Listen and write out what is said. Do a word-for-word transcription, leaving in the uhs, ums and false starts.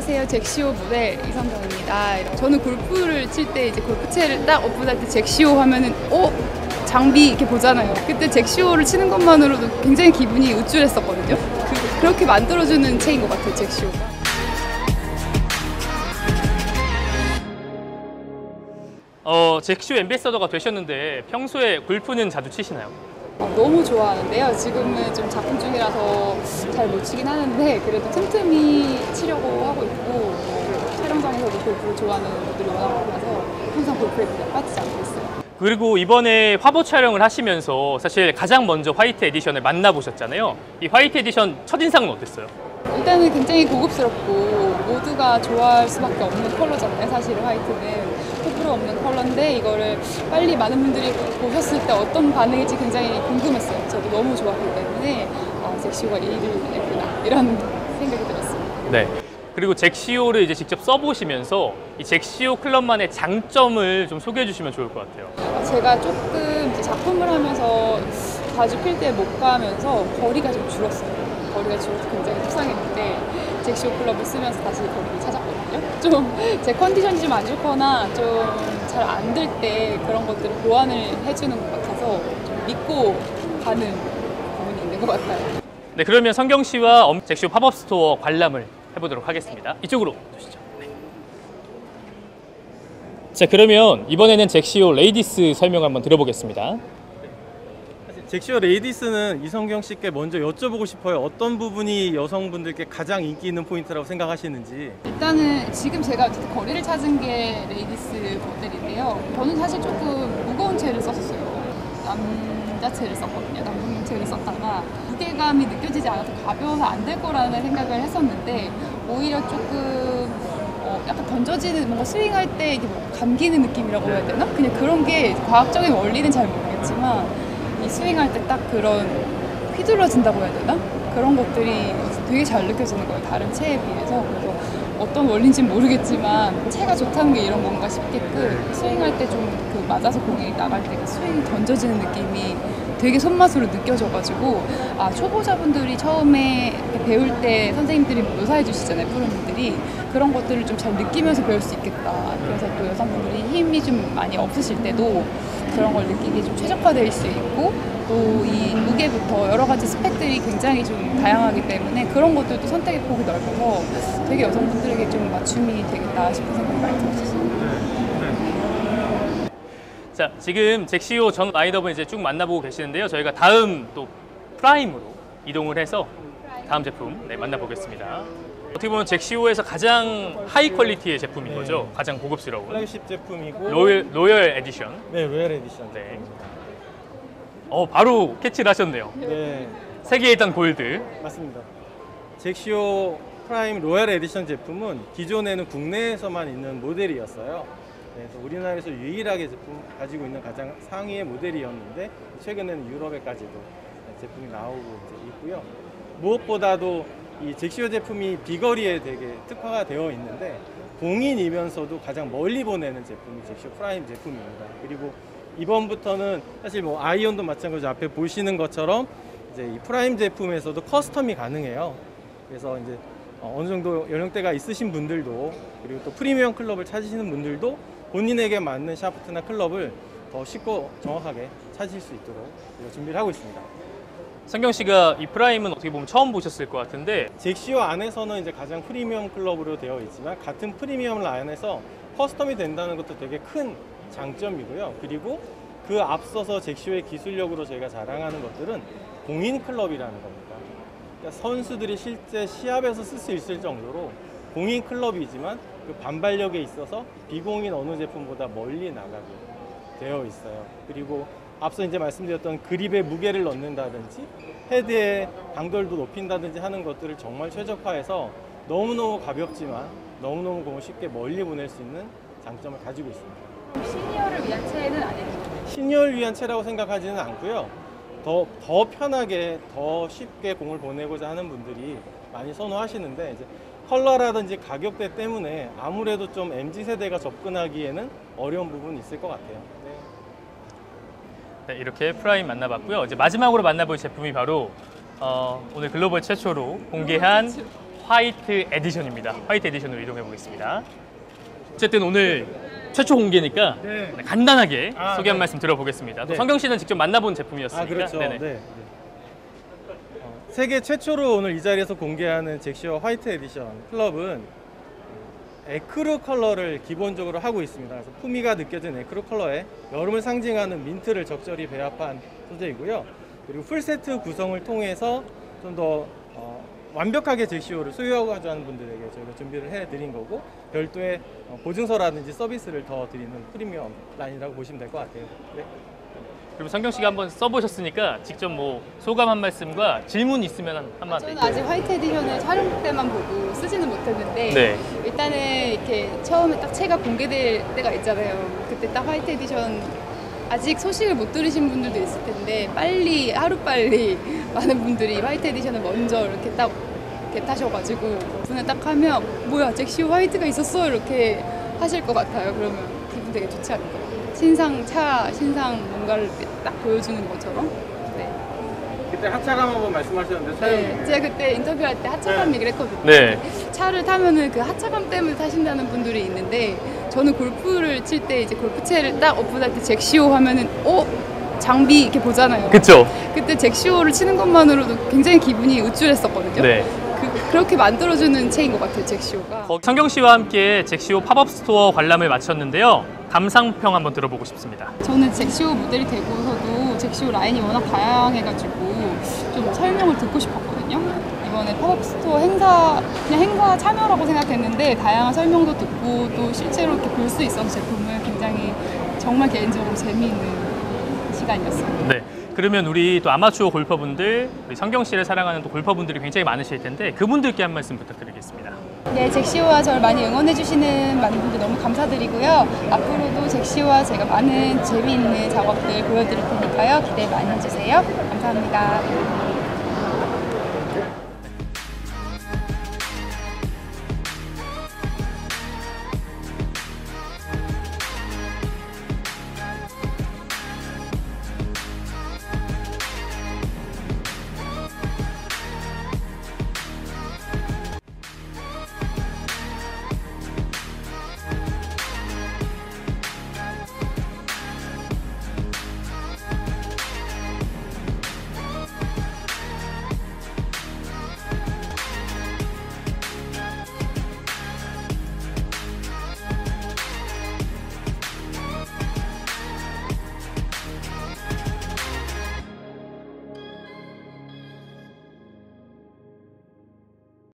안녕하세요. 잭시오 모델 이성경입니다. 저는 골프를 칠 때 이제 골프채를 딱 오픈할 때 잭시오 하면은 어? 장비 이렇게 보잖아요. 그때 잭시오를 치는 것만으로도 굉장히 기분이 우쭐했었거든요. 그, 그렇게 만들어주는 채인 것 같아요, 잭시오가. 어, 잭시오 앰베서더가 되셨는데 평소에 골프는 자주 치시나요? 어, 너무 좋아하는데요. 지금은 좀 작품 중이라서 잘 못 치긴 하는데 그래도 틈틈이 치려고 하고 있고 뭐, 촬영장에서도 골프를 좋아하는 분들이 워낙 많아서 항상 골프에 그냥 빠지지 않고 있어요. 그리고 이번에 화보 촬영을 하시면서 사실 가장 먼저 화이트 에디션을 만나보셨잖아요. 이 화이트 에디션 첫인상은 어땠어요? 일단은 굉장히 고급스럽고 모두가 좋아할 수밖에 없는 컬러잖아요. 사실은 화이트는 호불호 없는 컬러인데 이거를 빨리 많은 분들이 보셨을 때 어떤 반응일지 굉장히 궁금했어요. 저도 너무 좋았기 때문에 아, 잭시오가 이를 했구나 이런 생각이 들었어요. 네. 그리고 잭시오를 이제 직접 써보시면서 이 잭시오 클럽만의 장점을 좀 소개해 주시면 좋을 것 같아요. 제가 조금 이제 작품을 하면서 자주 필드에 못 가면서 거리가 좀 줄었어요. 거리가 줄어서 굉장히 속상했는데 잭시오 클럽을 쓰면서 다시 거리를 찾았거든요. 좀 제 컨디션이 좀 안 좋거나 좀 잘 안 될 때 그런 것들을 보완을 해주는 것 같아서 좀 믿고 가는 부분이 있는 것 같아요. 네, 그러면 성경 씨와 잭시오 팝업 스토어 관람을 해보도록 하겠습니다. 이쪽으로 오시죠. 네. 자, 그러면 이번에는 잭시오 레이디스 설명 한번 들어보겠습니다. 잭시오 레이디스는 이성경 씨께 먼저 여쭤보고 싶어요. 어떤 부분이 여성분들께 가장 인기 있는 포인트라고 생각하시는지. 일단은 지금 제가 어쨌든 거리를 찾은 게 레이디스 모델인데요. 저는 사실 조금 무거운 채를 썼었어요. 남자채를 썼거든요. 남성용채를 썼다가 무게감이 느껴지지 않아서 가벼워서 안 될 거라는 생각을 했었는데 오히려 조금 어 약간 던져지는 뭔가 스윙할 때 이게 뭐 감기는 느낌이라고 해야 되나? 그냥 그런 게 과학적인 원리는 잘 모르겠지만 이 스윙할 때 딱 그런 휘둘러진다고 해야 되나? 그런 것들이 되게 잘 느껴지는 거예요. 다른 채에 비해서. 그래서 어떤 원리인지는 모르겠지만 채가 좋다는 게 이런 건가 싶게끔 스윙할 때 좀 그 맞아서 공이 나갈 때 그 스윙이 던져지는 느낌이 되게 손맛으로 느껴져가지고 아 초보자분들이 처음에 배울 때 선생님들이 묘사해 주시잖아요. 프로님들이 그런 것들을 좀 잘 느끼면서 배울 수 있겠다. 그래서 또 여성분들이 힘이 좀 많이 없으실 때도 그런 걸 느끼기 좀 최적화될 수 있고 또 이 무게부터 여러 가지 스펙들이 굉장히 좀 다양하기 때문에 그런 것들도 선택의 폭이 넓어서 되게 여성분들에게 좀 맞춤이 되겠다 싶은 생각이 많이 들었어요. 자, 지금 잭시오 전 라인업을 이제 쭉 만나보고 계시는데요. 저희가 다음 또 프라임으로 이동을 해서 다음 제품 네, 만나보겠습니다. 어떻게 보면 잭시오에서 가장 하이 퀄리티의 제품인 네. 거죠. 가장 고급스러운 플래그십 제품이고 로열, 로열 에디션. 네, 로열 에디션. 네. 어, 바로 캐치를 하셨네요. 네, 세계 일 단 골드. 맞습니다. 잭시오 프라임 로열 에디션 제품은 기존에는 국내에서만 있는 모델이었어요. 그래서 우리나라에서 유일하게 제품 가지고 있는 가장 상위의 모델이었는데 최근에는 유럽에까지도 제품이 나오고 이제 있고요. 무엇보다도 이 잭시오 제품이 비거리에 되게 특화가 되어 있는데 공인이면서도 가장 멀리 보내는 제품이 잭시오 프라임 제품입니다. 그리고 이번부터는 사실 뭐 아이언도 마찬가지로 앞에 보시는 것처럼 이제 이 프라임 제품에서도 커스텀이 가능해요. 그래서 이제 어느 정도 연령대가 있으신 분들도 그리고 또 프리미엄 클럽을 찾으시는 분들도 본인에게 맞는 샤프트나 클럽을 더 쉽고 정확하게 찾을 수 있도록 준비를 하고 있습니다. 성경 씨가 이 프라임은 어떻게 보면 처음 보셨을 것 같은데 잭시오 안에서는 이제 가장 프리미엄 클럽으로 되어 있지만 같은 프리미엄 라인에서 커스텀이 된다는 것도 되게 큰 장점이고요. 그리고 그 앞서서 잭시오의 기술력으로 저희가 자랑하는 것들은 공인 클럽이라는 겁니다. 그러니까 선수들이 실제 시합에서 쓸 수 있을 정도로 공인 클럽이지만 그 반발력에 있어서 비공인 어느 제품보다 멀리 나가게 되어 있어요. 그리고 앞서 이제 말씀드렸던 그립에 무게를 넣는다든지 헤드의 강도를 높인다든지 하는 것들을 정말 최적화해서 너무너무 가볍지만 너무너무 공을 쉽게 멀리 보낼 수 있는 장점을 가지고 있습니다. 시니어를 위한 채는 아니에요. 시니어를 위한 채라고 생각하지는 않고요. 더, 더 편하게 더 쉽게 공을 보내고자 하는 분들이 많이 선호하시는데 이제 컬러라든지 가격대 때문에 아무래도 좀 엠지 세대가 접근하기에는 어려운 부분이 있을 것 같아요. 네, 이렇게 프라임 만나봤고요. 이제 마지막으로 만나볼 제품이 바로 어, 오늘 글로벌 최초로 공개한 화이트 에디션입니다. 화이트 에디션으로 이동해 보겠습니다. 어쨌든 오늘 최초 공개니까 네. 간단하게 아, 소개 한 네. 말씀 들어보겠습니다. 또 네. 성경 씨는 직접 만나본 제품이었으니까. 아 그렇죠. 네네. 네. 네. 어, 세계 최초로 오늘 이 자리에서 공개하는 잭시오 화이트 에디션 클럽은 에크루 컬러를 기본적으로 하고 있습니다. 그래서 품위가 느껴진 에크루 컬러에 여름을 상징하는 민트를 적절히 배합한 소재이고요. 그리고 풀세트 구성을 통해서 좀 더 어, 완벽하게 잭시오를 소유하고자 하는 분들에게 저희가 준비를 해드린 거고, 별도의 어, 보증서라든지 서비스를 더 드리는 프리미엄 라인이라고 보시면 될 것 같아요. 네. 그리고 성경 씨가 한번 써보셨으니까 직접 뭐 소감 한 말씀과 질문 있으면 한- 한마디. 저는 아직 화이트 에디션을 촬영 때만 보고 쓰지는 못했는데 네. 일단은 이렇게 처음에 딱 채가 공개될 때가 있잖아요. 그때 딱 화이트 에디션 아직 소식을 못 들으신 분들도 있을 텐데 빨리 하루빨리 많은 분들이 화이트 에디션을 먼저 이렇게 딱 이렇게 타셔가지고 오픈을 딱 하면 뭐야 잭시오 화이트가 있었어 이렇게 하실 것 같아요. 그러면 기분 되게 좋지 않을까요? 신상 차, 신상 뭔가를 딱 보여주는 것처럼. 네. 그때 하차감 한번 말씀하셨는데 촬영 네. 중에 제가 그때 인터뷰할 때 하차감 네. 얘기를 했거든요. 네. 차를 타면은 그 하차감 때문에 타신다는 분들이 있는데 저는 골프를 칠 때 이제 골프채를 딱 오픈할 때 잭시오 하면은 어? 장비 이렇게 보잖아요. 그쵸? 그때 잭시오를 치는 것만으로도 굉장히 기분이 우쭐했었거든요. 네. 그, 그렇게 만들어주는 채인 것 같아요, 잭시오가. 거- 성경 씨와 함께 잭시오 팝업 스토어 관람을 마쳤는데요. 감상평 한번 들어보고 싶습니다. 저는 잭시오 모델이 되고서도 잭시오 라인이 워낙 다양해가지고 좀 설명을 듣고 싶었거든요. 이번에 팝업 스토어 행사, 그냥 행사 참여라고 생각했는데 다양한 설명도 듣고 또 실제로 이렇게 볼 수 있어서 제품을 굉장히 정말 개인적으로 재미있는 시간이었어요. 네. 그러면 우리 또 아마추어 골퍼분들, 우리 성경 씨를 사랑하는 또 골퍼분들이 굉장히 많으실 텐데 그분들께 한 말씀 부탁드리겠습니다. 네, 잭시오와 저를 많이 응원해주시는 많은 분들 너무 감사드리고요. 앞으로도 잭시오와 제가 많은 재미있는 작업들 보여드릴 테니까요. 기대 많이 해주세요. 감사합니다.